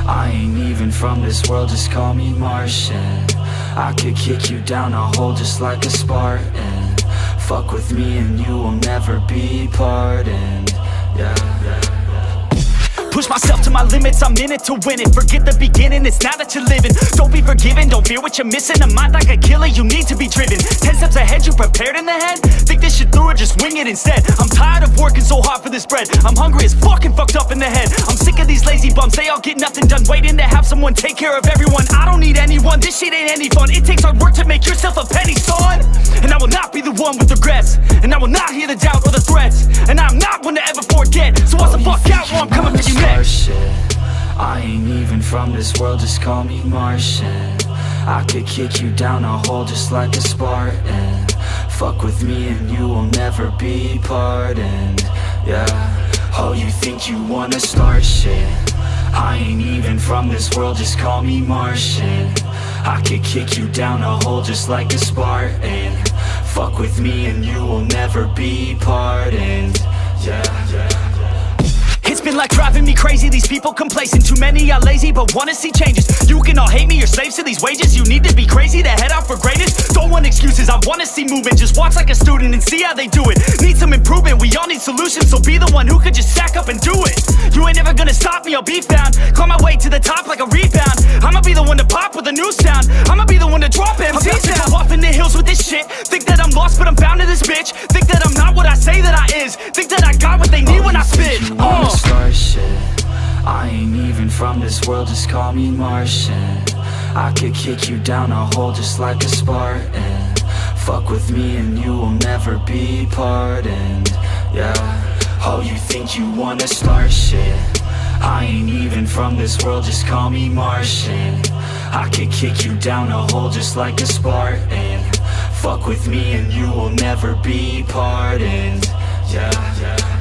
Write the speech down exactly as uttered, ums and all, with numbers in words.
I ain't even from this world, just call me Martian. I could kick you down a hole just like a Spartan. Fuck with me and you will never be pardoned. Yeah, yeah. Push myself to my limits, I'm in it to win it. Forget the beginning, it's now that you're living. Don't be forgiven, don't fear what you're missing. A mind like a killer, you need to be driven. Ten steps ahead, you prepared in the head? Think this shit through or just wing it instead? I'm tired of working so hard for this bread. I'm hungry as fuck and fucked up in the head. I'm sick of these lazy bums, they all get nothing done. Waiting to have someone take care of everyone. I don't need anyone, this shit ain't any fun. It takes hard work to make yourself a penny, son. And I will not be the one with regrets. And I will not hear the doubt or the threats. And I'm not one to ever forget. So watch the fuck out or I'm coming for you next. Shit. I ain't even from this world, just call me Martian. I could kick you down a hole just like a Spartan. Fuck with me and you will never be pardoned. Yeah. Oh, you think you wanna start shit? I ain't even from this world, just call me Martian. I could kick you down a hole just like a Spartan. Fuck with me and you will never be pardoned. Yeah, yeah. It's been like driving me crazy, these people complacent. Too many are lazy but wanna see changes. You can all hate me, you're slaves to these wages. You need to be crazy to head out for greatness. Don't want excuses, I wanna see movement. Just watch like a student and see how they do it. Need some improvement, we all need solutions. So be the one who could just stack up and do it. You ain't never gonna stop me, I'll be found. Climb my way to the top like a rebound. I'ma be the one to pop with a new sound. I'ma be the one to drop M Cs down. I'm off in the hills with this shit. Think that I'm lost but I'm found in this bitch. Think that I'm not what I say that I is. Think that I got what they need when I spit. Oh. Start shit. I ain't even from this world, just call me Martian. I could kick you down a hole just like a Spartan. Fuck with me and you will never be pardoned. Yeah. Oh, you think you wanna start shit? I ain't even from this world, just call me Martian. I could kick you down a hole just like a Spartan. Fuck with me and you will never be pardoned. Yeah, yeah.